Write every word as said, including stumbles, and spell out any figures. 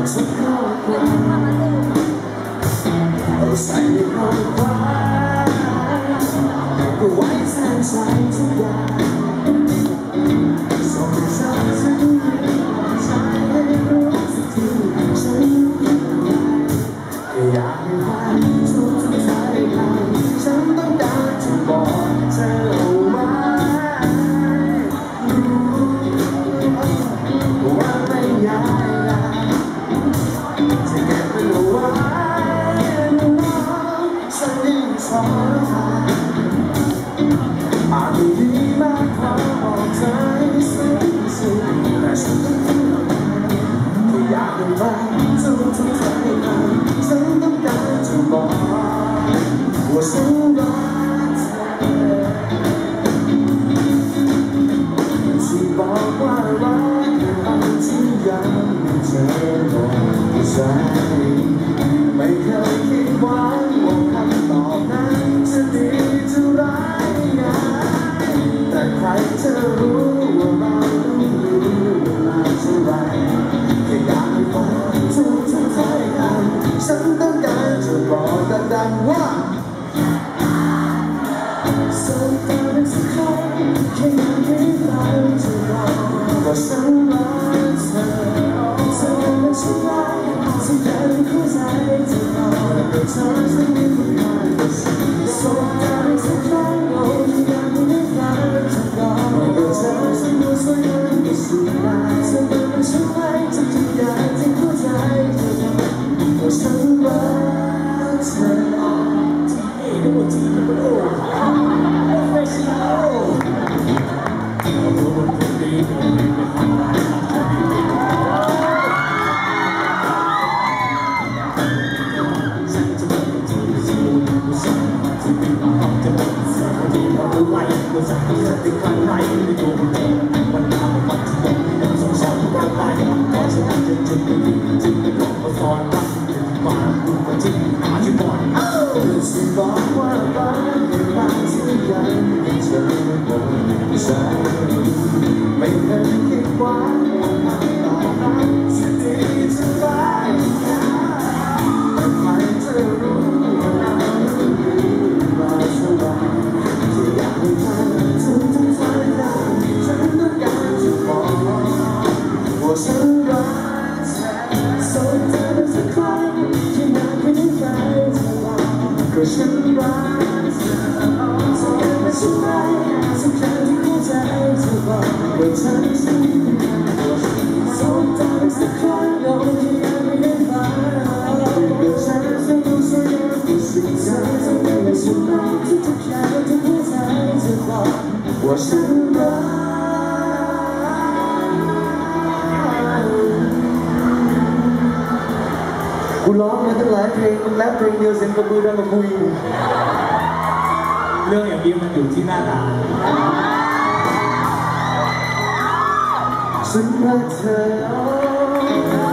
สักข้อความเอาใส่ในข้อความก็ไว้แทนใจทุกอย่างส่งให้ฉันสักทีใจให้รู้สักทีฉันก็อยากให้ฟังทุกๆสายทางฉันต้องการจะบอกเธอว่าว่าไม่อยากจะเก็บมันเอาไว้สักนิดสองอาจไม่ดีมากพอบอกเธอให้สิ้นสุดแต่ฉันก็อยากให้ฟังทุกๆสายทางฉันต้องการจะบอกว่าฉันรักเธอที่บอกว่ารักบางที่ยังไม่เจอลมหายใจไม่เคยคิดหวังว่าคำตอบนั้นจะดีจะร้ายแต่ใครจะรู้ว่าเราต้องอยู่เวลาเท่าไรแค่อยากให้ฟังทุกทุกถ้อยคำฉันต้องการจะบอกดังๆว่าสักครั้งสักครั้งแค่อยากให้ฟังเธอบอกว่าฉันรักเธอเธอและฉันรักสักครั้งเข้าใจเธอบอกว่าเธอจะมีคุณค่าสักครั้งสักครั้งโอ้ยอยากให้ฟังเธอบอกว่าเธอจะดูสวยงามที่สุดได้เธอเป็นฉันไหมทุกทุกอย่างที่เข้าใจเธอบอกว่าฉันรักเธอที่เอ๋ดูที่มันโอ้ไม่ใช่ฉันบอกว่ารักในบางที่ยังไม่เจอลมหายใจไม่เคยคิดว่าคำตอบนั้นจะดีจะร้ายแต่ใครจะรู้ว่าเราต้องอยู่มาเท่าไรแค่อยากให้เธอทุกทุกสายทางฉันต้องการจะบอกว่าฉันรักเธอสนเธอสักครั้งที่อยากให้ได้เธอก็ฉันรักเธอเธอเป็นฉันไหมสักครั้งที่เข้าใจเธอบอกว่าเธอจะมีคุณค่าสนใจสักครั้งเราที่ยังไม่ได้ฟังก็ฉันจะรู้สึกอย่างที่สิ่งใจเธอเป็นฉันไหมที่ทุกอย่างที่เข้าใจเธอบอกว่าฉันรักกูร้องมาตั้งหลายเพลงและเพลงเดียวเสียงกระบือดังกระบุยเรื่องอย่างนี้มันอยู่ที่หน้าตาฉันรักเธอ